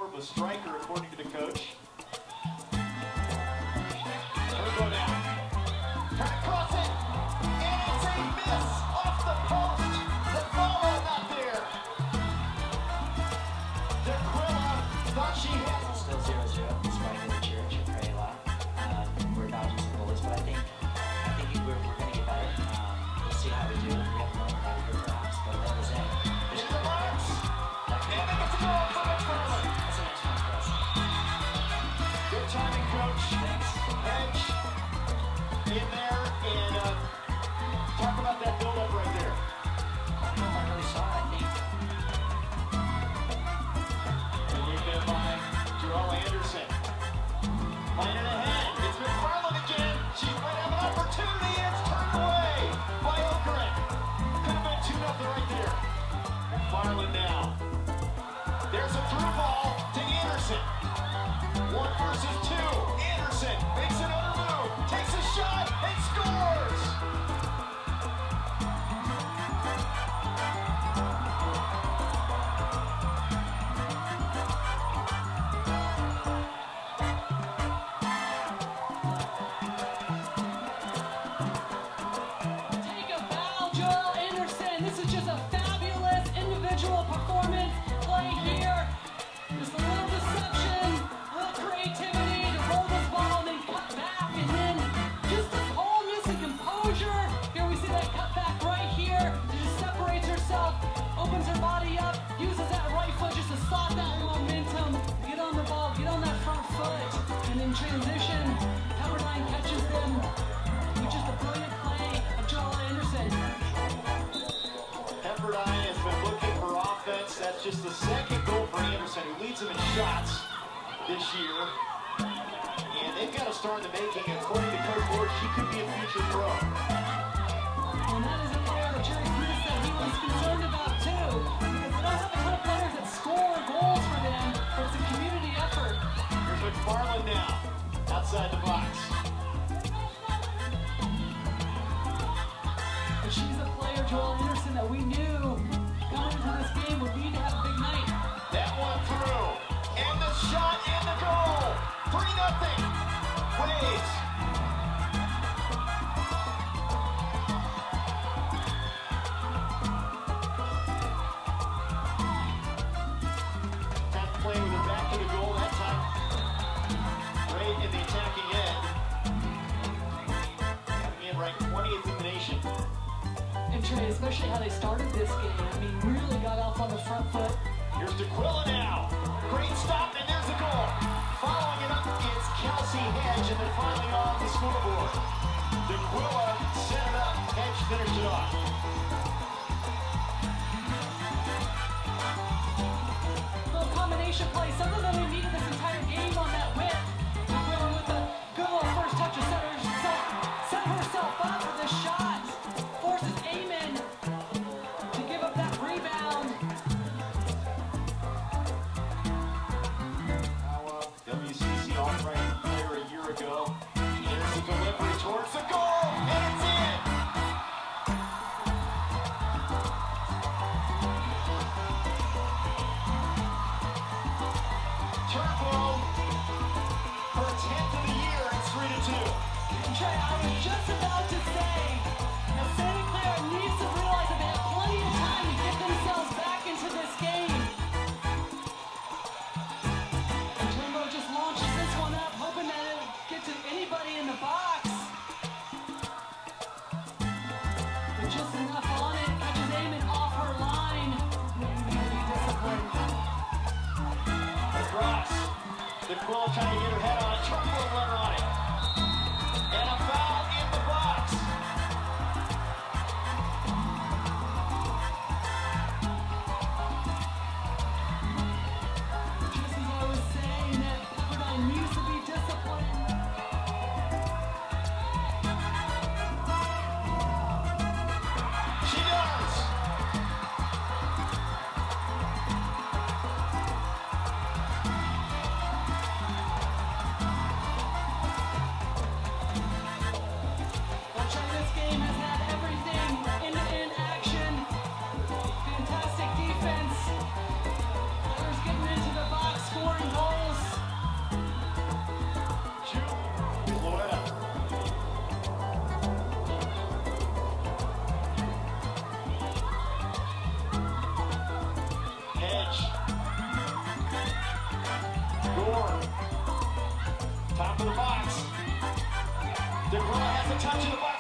of a striker, according to the coach. Turbo now. Trying to cross it. And it's a miss off the post. The follow not there. D'Aquila thought she had. Still 0-0, despite the church and pray a lot. We're dodging some goalies, but I think we're going to get better. We'll see how we do. We have a moment right here perhaps, but that was it. There's the box. And they get the goal for McFarland. That's a nice one for us. Good timing, coach. Thanks. Hedge in there, and talk about that build-up right there. I don't know if I really saw it. I think And we've been by Joelle Anderson. Playing it ahead. It's McFarland again. She might have an opportunity, and it's turned away by Okren. Could have been 2-0 right there. McFarland now. There's a through ball to Anderson. 1 versus 2. Anderson makes another move, takes a shot, and scores! Take a bow, Joelle Anderson. This is just a fabulous individual performance. Play here. Just a little deception, a little creativity to roll this ball and then cut back, and then just the calmness and composure. Here we see that cut back right here. She just separates herself, opens her body up, uses that right foot just to stop that momentum, get on the ball, get on that front foot, and in transition, Pepperdine catches them. Which is the brilliant play of Joelle Anderson. Pepperdine has been looking for offense. That's just the second goal for Anderson, who leads them in shots this year. And they've got to start in the making. According to Coach Ward, she could be a future pro. And that is a player that Jerry Smith said he was concerned about too. Because they don't have a ton of players that score goals for them, but it's a community effort. Here's McFarland now, outside the box. But she's a player, Joelle Anderson, that we knew coming into this game would need to have a big night. That one through, and the shot and the goal. 3-0. Waves. Time playing with it back to the goal that time. Right in the attacking end. Coming in ranked 20th in the nation. And Trey, especially how they started this game, I mean, really got off on the front foot. Here's D'Aquila now. Great stop, and there's the goal. Following it up, it's Kelsey Hedge, and then finally on the scoreboard. D'Aquila set it up. Hedge finished it off. Little combination play, something that we needed this entire game on that whip. D'Aquila with a good little first touch to set herself up for the shot. Forces Amen to give up that rebound. WCC All-Right player a year ago. Here's the delivery towards the goal, and it's in! Turbo, her 10th of the year, it's 3-2. Trey, I was just about to say, now Santa Clara needs to realize that they have plenty of time to get themselves back into this game. And Turbo just launches this one up, hoping that it'll get to anybody in the box. But just enough on it, catches Amen off her line. You need to be disciplined. Across. D'Aquila trying to get her head on it. Turbo run on it. And a foul in the box. Just as I was saying that Pepperdine needs to be disciplined. She does. touch of the ball.